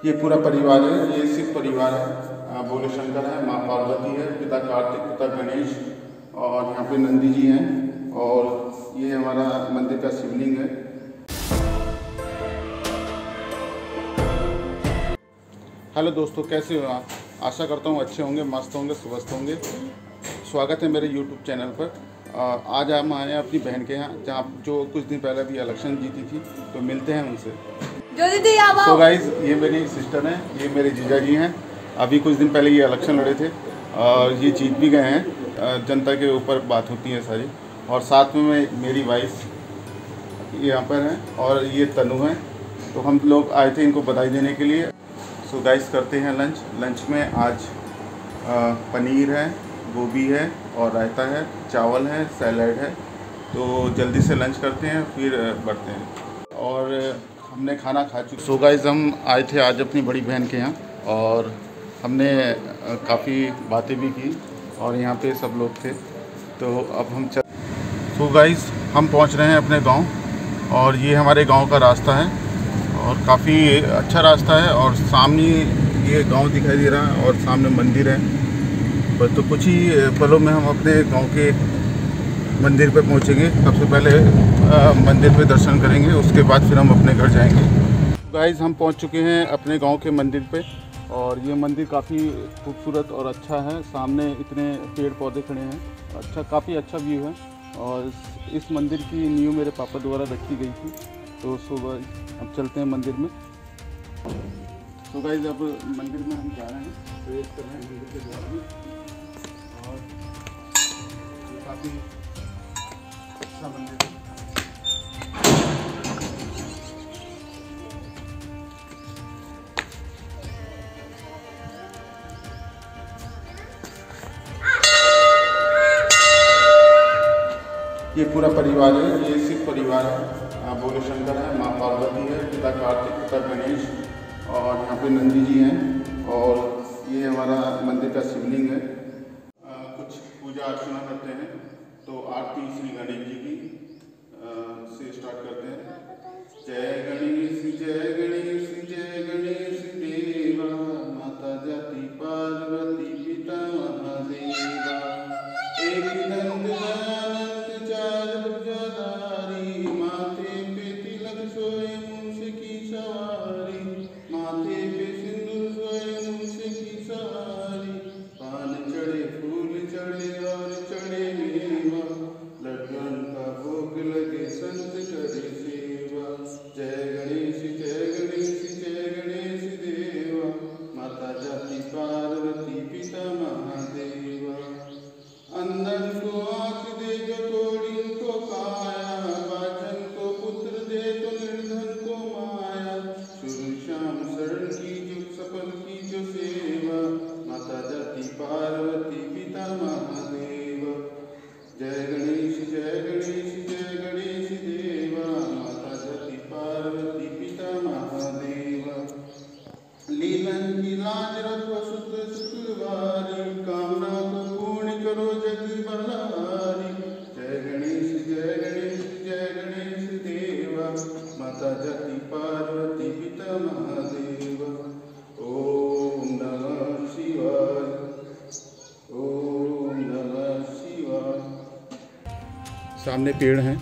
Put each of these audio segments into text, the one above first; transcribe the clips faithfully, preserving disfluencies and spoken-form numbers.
ये पूरा परिवार है, ये सिख परिवार है। भोले शंकर है, माँ पार्वती है, पिता कार्तिक, पिता गणेश और यहाँ पे नंदी जी हैं। और ये हमारा मंदिर का शिवलिंग है। हेलो दोस्तों, कैसे हो आप? आशा करता हूँ अच्छे होंगे, मस्त होंगे, स्वस्थ होंगे। स्वागत है मेरे यूट्यूब चैनल पर। आज हम आए हैं अपनी बहन के यहाँ, जहाँ जो कुछ दिन पहले भी इलेक्शन जीती थी, तो मिलते हैं उनसे। तो गाइस, ये मेरी सिस्टर हैं, ये मेरे जीजा जी हैं। अभी कुछ दिन पहले ये इलेक्शन लड़े थे और ये जीत भी गए हैं। जनता के ऊपर बात होती है सारी। और साथ में मैं मेरी वाइफ यहाँ पर हैं और ये तनु हैं। तो हम लोग आए थे इनको बधाई देने के लिए। सो गाइस, करते हैं लंच। लंच में आज आ, पनीर है, गोभी है और रायता है, चावल है, सैलड है। तो जल्दी से लंच करते हैं, फिर बढ़ते हैं। और हमने खाना खा चुके। सो गाइस, हम आए थे आज अपनी बड़ी बहन के यहाँ और हमने काफ़ी बातें भी की और यहाँ पे सब लोग थे। तो अब हम चल सो गाइस, हम पहुँच रहे हैं अपने गांव और ये हमारे गांव का रास्ता है और काफ़ी अच्छा रास्ता है। और सामने ये गांव दिखाई दे रहा है और सामने मंदिर है। बस तो कुछ ही पलों में हम अपने गांव के मंदिर पे पहुंचेंगे। सबसे पहले आ, मंदिर पे दर्शन करेंगे, उसके बाद फिर हम अपने घर जाएंगे। गाइस, हम पहुंच चुके हैं अपने गांव के मंदिर पे और ये मंदिर काफ़ी खूबसूरत और अच्छा है। सामने इतने पेड़ पौधे खड़े हैं, अच्छा काफ़ी अच्छा व्यू है। और इस मंदिर की नींव मेरे पापा द्वारा रखी गई थी। तो सुबह अब चलते हैं मंदिर में। तो गाइस, अब मंदिर में हम जा रहे हैं, प्रवेश कर रहे हैं मंदिर के द्वार में। और काफ़ी अच्छा मंदिर है। ये पूरा परिवार है, ये सिख परिवार है। भोले शंकर है, माँ पार्वती है, पिता कार्तिक, पिता गणेश और यहाँ पे नंदी जी हैं। और ये हमारा मंदिर का शिवलिंग है। आ, कुछ पूजा अर्चना करते हैं। तो आरती श्री गणेश जी की आ, से स्टार्ट करते हैं। जय गणेश जय गणेश जय गणेश देवा, माता जाति पार्वती पिता महादेवा। एक दंत दयानंद चार भुजाधारी, माथे पे तिलक सोए मूंछ की सवारी, माथे पे सिंदूर सोए मूंछ की सवारी। पान चढ़े फूल चढ़े और चढ़े मेवा, लड्डूं का भोग लगे संत करे सेवा। जय गणेश जय गणेश जय गणेश देवा, माता जाति पार्वती पिता महादेवा। अंधन को आँख दे जो तोड़ी को काया, बाजन को पुत्र दे तो निर्धन को माया। शुरू श्याम शरण की जो सफल की जो सेवा, माता जाति पार्वती पिता महादेवा। जय गणेश जय गणेश जय गणेश देवा, माता जाति पार्वती पिता महादेवा। लीलन की लाज रखो सुत शुक्रवारी, कामना को पूर्ण करो जग बलहारी। जय गणेश जय गणेश जय गणेश देवा, माता जाति पार्वती पिता महादेवा। ओम नमः शिवाय, ओम नमः शिवाय। सामने पेड़ हैं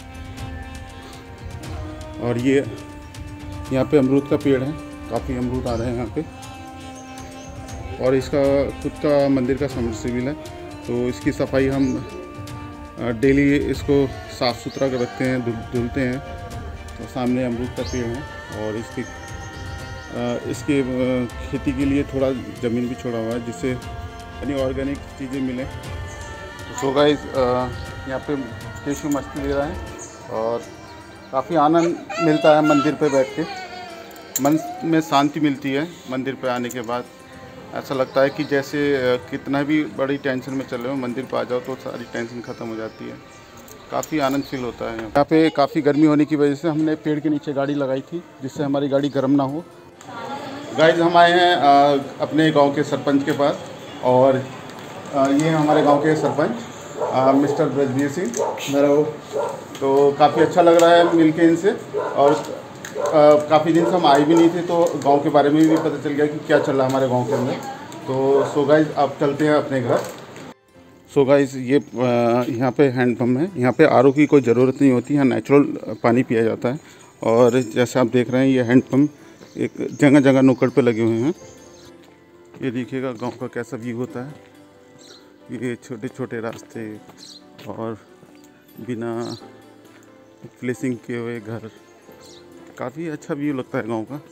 और ये यहाँ पे अमरूद का पेड़ है। काफ़ी अमरूद आ रहे हैं यहाँ पे। और इसका खुद का मंदिर का समरसेबिल है, तो इसकी सफाई हम डेली इसको साफ़ सुथरा कर रखते हैं, धुलते हैं। तो सामने अमरूद का पेड़ है और इसकी इसके खेती के लिए थोड़ा ज़मीन भी छोड़ा हुआ है, जिससे यानी ऑर्गेनिक चीज़ें मिलें। तो सो गाइस, यहाँ पे केशु मस्ती ले रहा है और काफ़ी आनंद मिलता है मंदिर पे बैठ के। मन में शांति मिलती है मंदिर पे आने के बाद। ऐसा लगता है कि जैसे कितना भी बड़ी टेंशन में चले हो, मंदिर पे आ जाओ तो सारी टेंशन ख़त्म हो जाती है। काफ़ी आनंद फील होता है। यहाँ पे काफ़ी गर्मी होने की वजह से हमने पेड़ के नीचे गाड़ी लगाई थी, जिससे हमारी गाड़ी गर्म ना हो। गाइस, हम आए हैं आ, अपने गांव के सरपंच के पास और आ, ये हमारे गांव के सरपंच मिस्टर ब्रजवीर सिंह मेरा वो। तो काफ़ी अच्छा लग रहा है मिलके इनसे। और काफ़ी दिन से हम आए भी नहीं थे, तो गांव के बारे में भी पता चल गया कि क्या चल रहा है हमारे गांव के अंदर। तो सो गाइस अब चलते हैं अपने घर। सो गाइस ये यहाँ पे हैंडपम्प है, यहाँ पे आर ओ की कोई ज़रूरत नहीं होती, यहाँ नेचुरल पानी पिया जाता है। और जैसे आप देख रहे हैं ये हैंडपम्प एक जगह जगह नुक्कड़ पे लगे हुए हैं। ये देखिएगा गांव का कैसा व्यू होता है, ये छोटे छोटे रास्ते और बिना फ्लेसिंग किए हुए घर, काफ़ी अच्छा व्यू लगता है गांव का।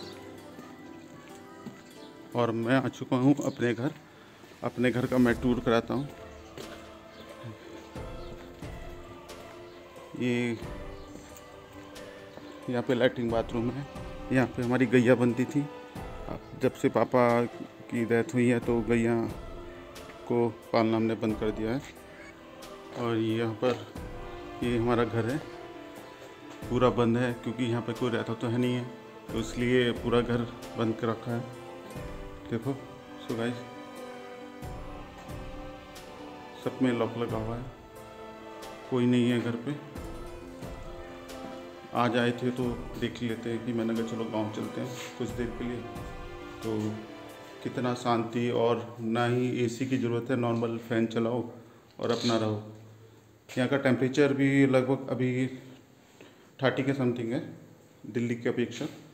और मैं आ चुका हूँ अपने घर, अपने घर का मैं टूर कराता हूँ। ये यहाँ पे लैट्रिन बाथरूम है, यहाँ पे हमारी गैया बनती थी। जब से पापा की डेथ हुई है तो गैया को पालना हमने बंद कर दिया है। और यहाँ पर ये हमारा घर है, पूरा बंद है क्योंकि यहाँ पे कोई रहता तो है नहीं है, तो इसलिए पूरा घर बंद कर रखा है। देखो सो गाइस सब में लॉक लगा हुआ है, कोई नहीं है घर पे। आज आए थे तो देख लेते हैं कि मैंने कहा चलो गांव चलते हैं कुछ देर के लिए। तो कितना शांति, और ना ही एसी की ज़रूरत है, नॉर्मल फ़ैन चलाओ और अपना रहो। यहाँ का टेम्परेचर भी लगभग अभी थर्टी के समथिंग है दिल्ली की अपेक्षा।